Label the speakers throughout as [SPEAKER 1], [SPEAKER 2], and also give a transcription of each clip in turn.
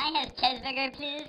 [SPEAKER 1] I have cheeseburger, please?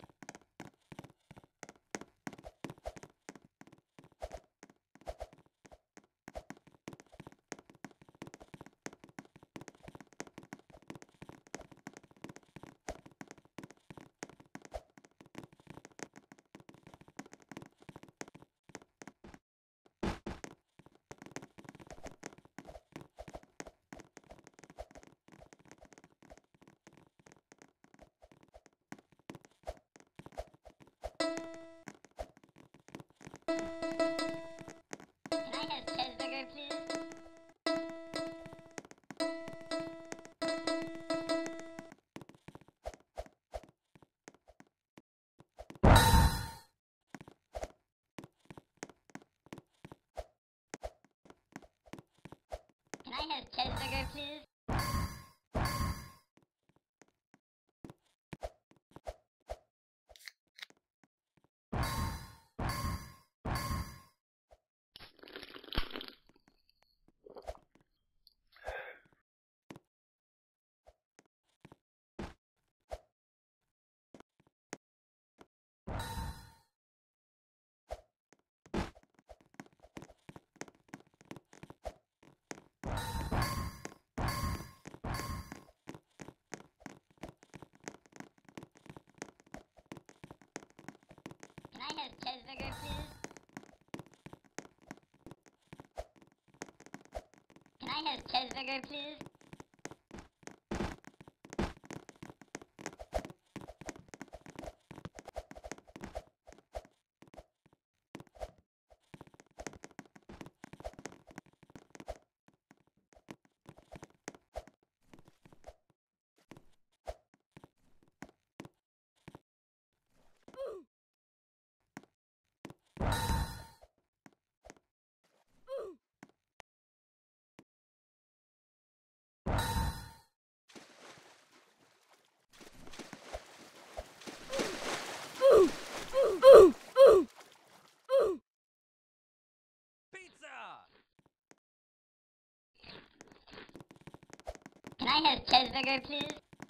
[SPEAKER 1] Can I have cheeseburger, please? Can I have cheeseburger, please? Can I have cheeseburger, please? Can I have cheeseburger, please? Can I have cheeseburger, please?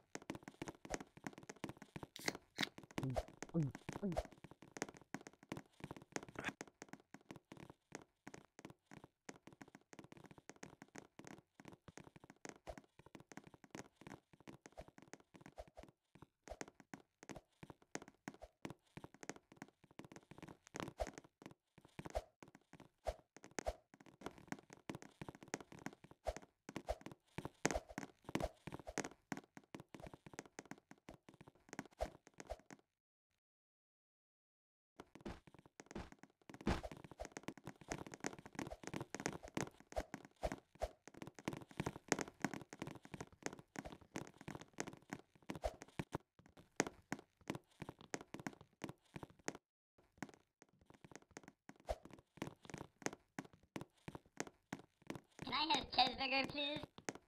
[SPEAKER 1] Can I have cheeseburger, please?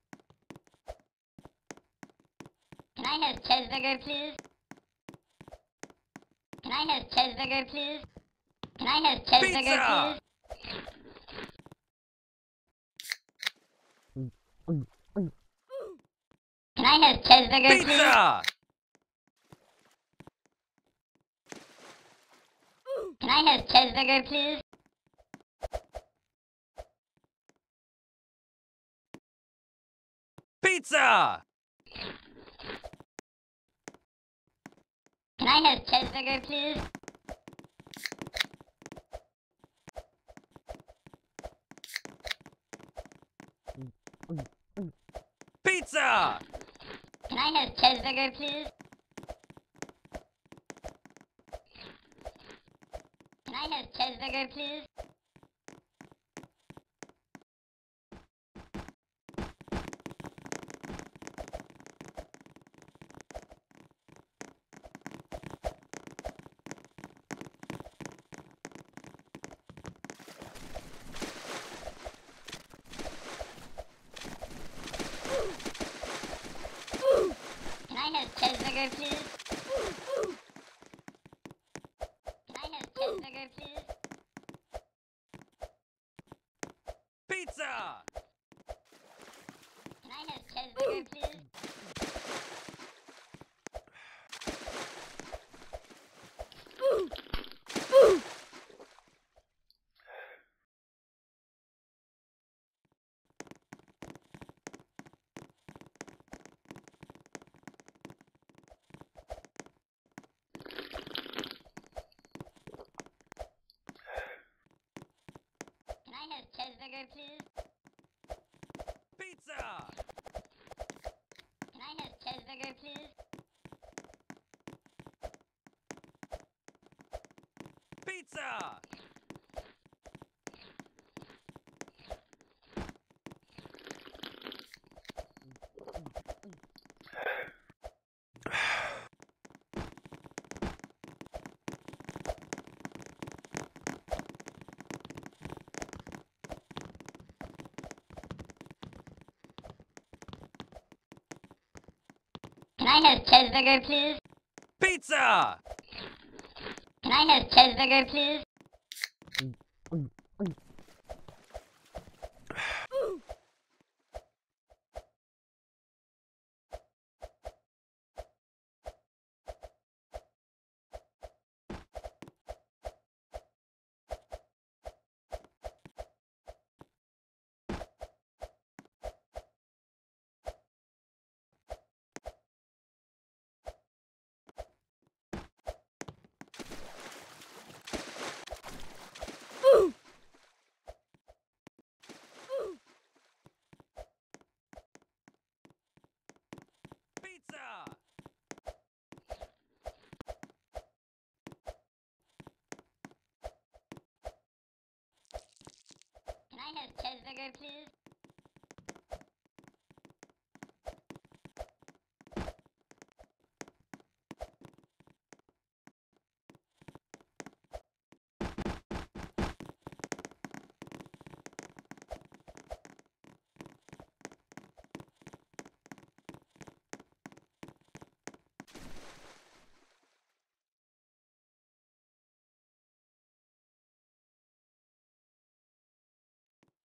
[SPEAKER 1] Can I have cheeseburger, please? Can I have cheeseburger, please? Can I have cheeseburger, please? Can I have cheeseburger, please? Can I have cheeseburger, please?
[SPEAKER 2] Pizza!
[SPEAKER 1] Can I have cheeseburger, please?
[SPEAKER 2] Pizza!
[SPEAKER 1] Can I have cheeseburger, please? Can I have cheeseburger, please? Can I have cheeseburger, please? Can I have cheeseburger, please?
[SPEAKER 2] Pizza!
[SPEAKER 1] Can I have cheeseburger, please? cheeseburger, please?
[SPEAKER 2] Pizza!
[SPEAKER 1] Can I have cheeseburger, please?
[SPEAKER 2] Pizza!
[SPEAKER 1] Can I have cheeseburger, please?
[SPEAKER 2] Pizza!
[SPEAKER 1] Can I have cheeseburger, please?
[SPEAKER 2] Pizza!
[SPEAKER 1] Can I have cheeseburger, please?